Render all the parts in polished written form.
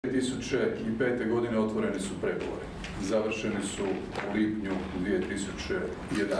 2005. godine otvoreni su pregovori. Završeni su u lipnju 2011.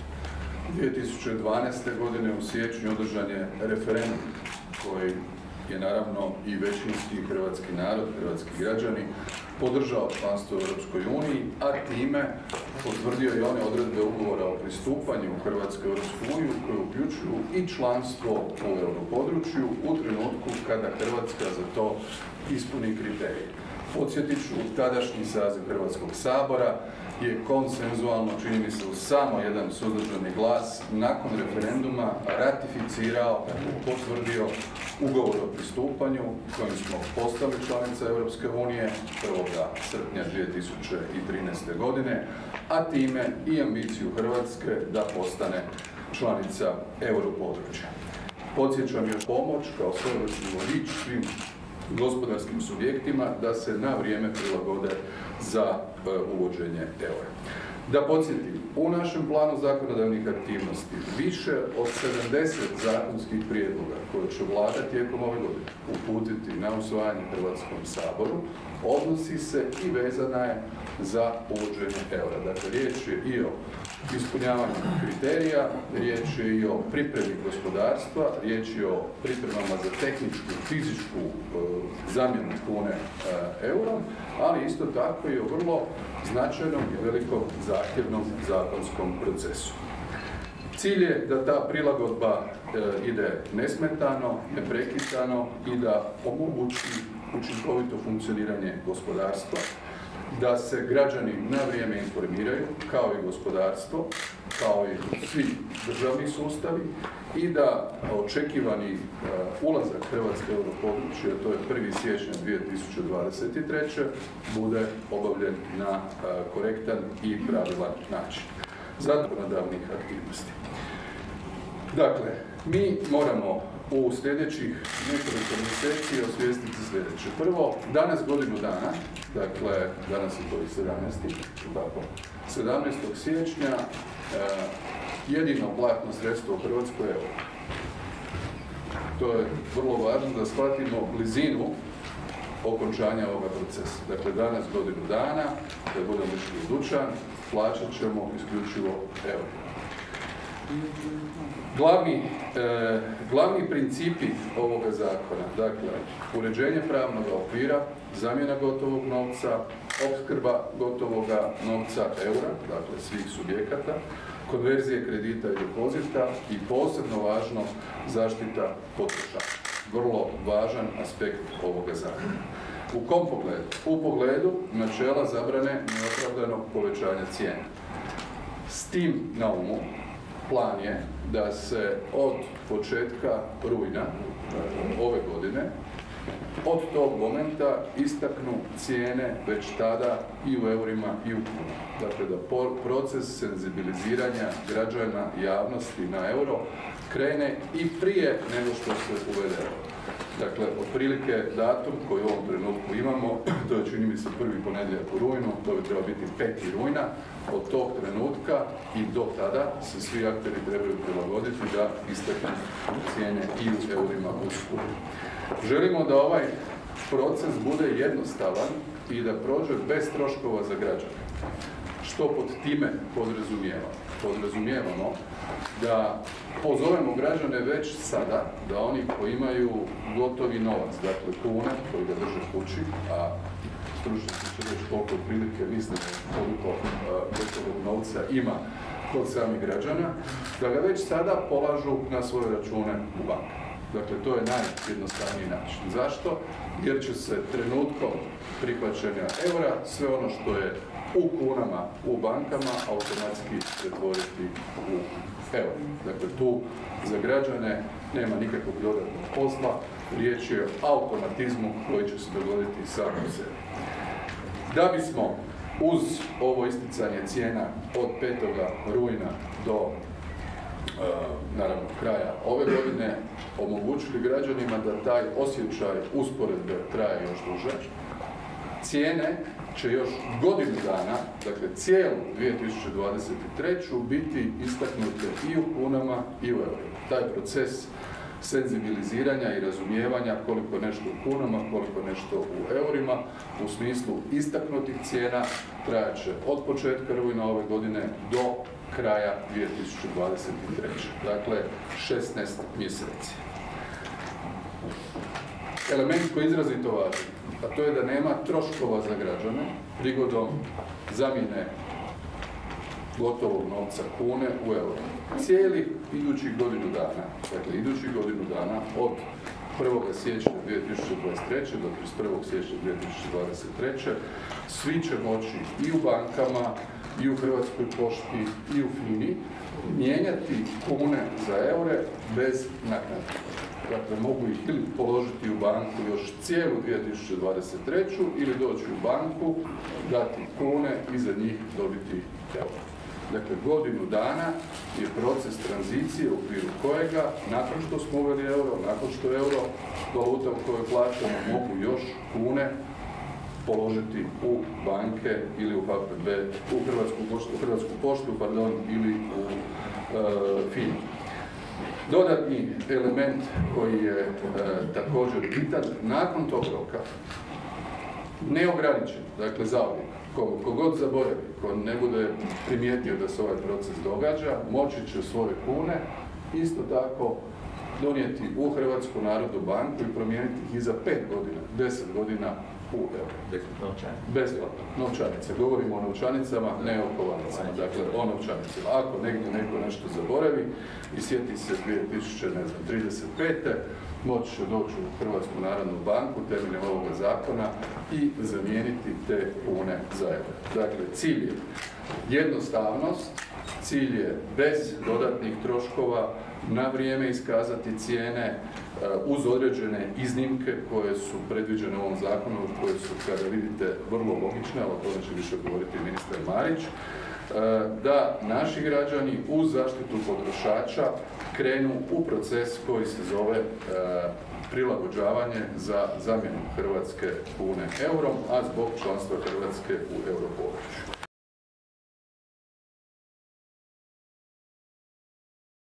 2012. godine u siječnju održan je referendum koji je naravno i većinski hrvatski narod, hrvatski građani podržao članstvo u Europskoj uniji, a time potvrdio i one odredbe ugovora o pristupanju Hrvatske u Europsku uniju koje uključuju i članstvo u europodručju u trenutku kada Hrvatska za to ispuni kriterije. Podsjetit ću, tadašnji saziv Hrvatskog sabora je konsenzualno, čini mi se uz samo jedan suzdržani glas, nakon referenduma ratificirao, potvrdio ugovor o pristupanju kojim smo postali članica Europske unije 1. srpnja 2013. godine, a time i ambiciju Hrvatske da postane članica europodručja. Podsjećam još pomoć kao svojevrsni vodič svim gospodarskim subjektima da se na vrijeme prilagode za uvođenje eura. Da podsjetim, u našem planu zakonodavnih aktivnosti više od 70 zakonskih prijedloga koje će Vlada tijekom ove godine uputiti na usvajanje Hrvatskom saboru odnosi se i vezana je za uvođenje eura. Dakle, riječ je i o ispunjavanju kriterija, riječ je i o pripremi gospodarstva, riječ je o pripremama za tehničku, fizičku zamjenu kune eurom, ali isto tako i o vrlo značajnom i velikom zahtjevnom zakonskom procesu. Cilj je da ta prilagodba ide nesmetano, neprekidano i da omogući učinkovito funkcioniranje gospodarstva, da se građani na vrijeme informiraju, kao i gospodarstvo, kao i svi državni sustavi i da očekivani ulazak Hrvatske u europodručje, to je 1. siječnja 2023. bude obavljen na korektan i pravilan način zakonodavnih aktivnosti. Dakle, mi moramo u sljedećih nekoliko mjeseci osvijestiti sljedeće. Prvo, danas godinu dana, dakle, danas je to i 17. siječnja, jedino platno sredstvo u Hrvatskoj je euro. To je vrlo važno da shvatimo blizinu okončanja ovoga procesa. Dakle, danas godinu dana, da budemo išli u dućan, plaćat ćemo isključivo euro. Glavni principi ovoga zakona, dakle, uređenje pravnog okvira, zamjena gotovog novca, opskrba gotovoga novca eura, dakle svih subjekata, konverzije kredita i depozita i posebno važno zaštita potrošača. Vrlo važan aspekt ovoga zakona. U kom pogledu? U pogledu načela zabrane neopravdanog povećanja cijena. S tim na umu, plan je da se od početka rujna ove godine, od tog momenta istaknu cijene već tada i u eurima i u kunama. Dakle, da proces senzibiliziranja građana javnosti na euro krene i prije nego što se uvede euro. Dakle, otprilike datum koji u ovom trenutku imamo, to je čini mi se prvi ponedjeljak u rujnu, to bi trebalo biti 5. rujna, od tog trenutka i do tada se svi akteri trebaju prilagoditi da isteknu cijene i u eurima u kunu. Želimo da ovaj proces bude jednostavan i da prođe bez troškova za građane. Što pod time podrazumijevamo? Podrazumijevamo da pozovemo građane već sada da oni koji imaju gotovi novac, dakle kune koji ga drže kući, a stručnjaci će reći koliko otprilike misle koliko gotovog novca ima kod samih građana, da ga već sada polažu na svoje račune u bankama. Dakle, to je najjednostavniji način. Zašto? Jer će se trenutkom prihvaćanja eura sve ono što je u kunama u bankama automatski pretvoriti u euro. Dakle, tu za građane nema nikakvog dodatnog posla, riječ je o automatizmu koji će se dogoditi samo u sebi. Da bismo uz ovo isticanje cijena od 5. rujna do naravno kraja ove godine omogućili građanima da taj osjećaj usporedbe traje još duže. Cijene će još godinu dana, dakle cijelu 2023. biti istaknute i u kunama i u eurima. Taj proces senzibiliziranja i razumijevanja koliko nešto u kunama, koliko nešto u eurima, u smislu istaknutih cijena, trajat će od početka rujna ove godine do kraja 2023. Dakle, 16 mjeseci. Element koji je izrazito važan, a to je da nema troškova za građane prigodom zamjene gotovog novca kune u euro. Cijelih idućih godinu dana, dakle idućih godinu dana od 1. siječnja 2023. do 31. siječnja 2023. svi će moći i u bankama, i u Hrvatskoj pošti, i u FINA-i mijenjati kune za eure bez naknade. Dakle, mogu ih ili položiti u banku još cijelu 2023. ili doći u banku, dati kune i za njih dobiti euro. Dakle, godinu dana je proces tranzicije u okviru kojega, nakon što smo uveli euro, nakon što je euro valuta u kojoj plaćamo, mogu još kune položiti u banke ili u HPB, u Hrvatsku poštu, ili u FINA. Dodatni element koji je također bitan, nakon tog roka, neograničen, dakle zauvijek, kogod zaboravi, ko ne bude primijetio da se ovaj proces događa, moći će svoje kune isto tako donijeti u Hrvatsku narodnu banku i promijeniti ih i za 5 godina, 10 godina u euro. Besplatno. Novčanice. Govorimo o novčanicama, ne o kovanicama. Dakle, o novčanicama. Ako negdje neko nešto zaboravi i sjeti se 2035. moći će doći u Hrvatsku narodnu banku temeljem ovoga zakona i zamijeniti te kune za euro. Dakle, cilj je jednostavnost, cilj je bez dodatnih troškova, na vrijeme iskazati cijene uz određene iznimke koje su predviđene u ovom zakonu, koje su, kada vidite, vrlo logične, ali o tome će više govoriti ministar Marić, da naši građani uz zaštitu potrošača krenu u proces koji se zove prilagođavanje za zamjenu hrvatske kune eurom, a zbog članstva Hrvatske u europodručju.